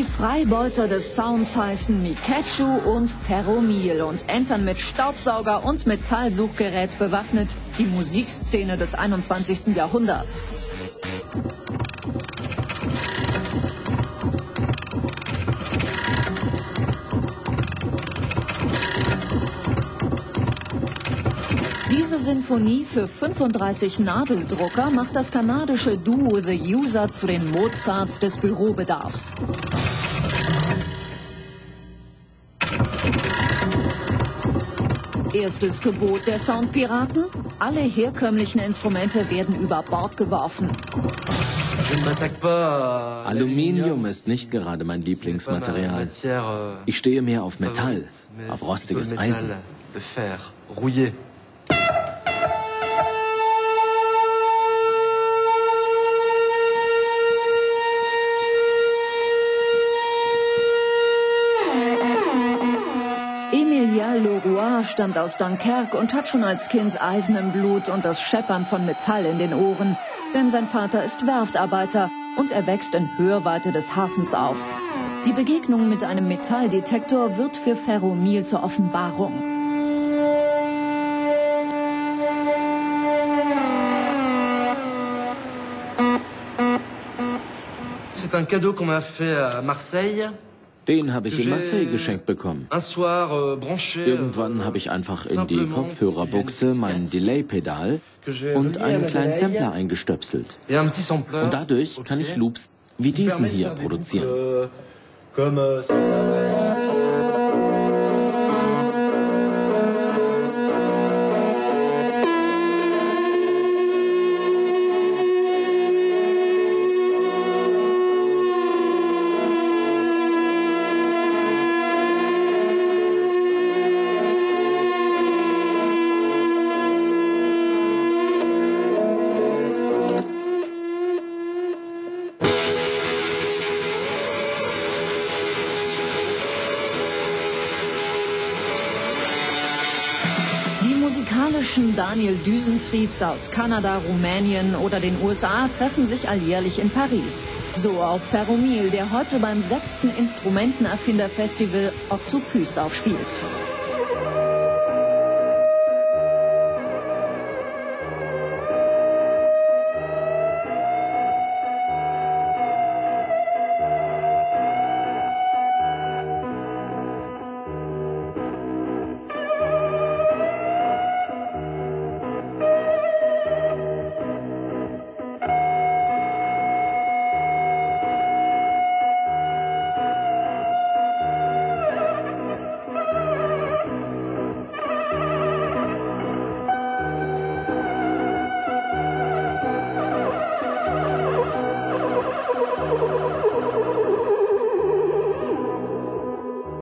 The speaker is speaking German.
Die Freibeuter des Sounds heißen Mikachu und Ferromil und entern mit Staubsauger und Metallsuchgerät bewaffnet die Musikszene des 21. Jahrhunderts. Diese Sinfonie für 35 Nadeldrucker macht das kanadische Duo The User zu den Mozarts des Bürobedarfs. Erstes Gebot der Soundpiraten: Alle herkömmlichen Instrumente werden über Bord geworfen. Aluminium ist nicht gerade mein Lieblingsmaterial. Ich stehe mehr auf Metall, auf rostiges Eisen. Emilien Leroy stammt aus Dunkerque und hat schon als Kind Eisen im Blut und das Scheppern von Metall in den Ohren. Denn sein Vater ist Werftarbeiter und er wächst in Hörweite des Hafens auf. Die Begegnung mit einem Metalldetektor wird für Ferromil zur Offenbarung. C'est un cadeau qu'on m'a fait à Marseille. Den habe ich in Marseille geschenkt bekommen. Irgendwann habe ich einfach in die Kopfhörerbuchse mein Delay-Pedal und einen kleinen Sampler eingestöpselt. Und dadurch kann ich Loops wie diesen hier produzieren. Die musikalischen Daniel Düsentriebs aus Kanada, Rumänien oder den USA treffen sich alljährlich in Paris. So auch Ferromil, der heute beim 6. Instrumentenerfinder-Festival Octopus aufspielt.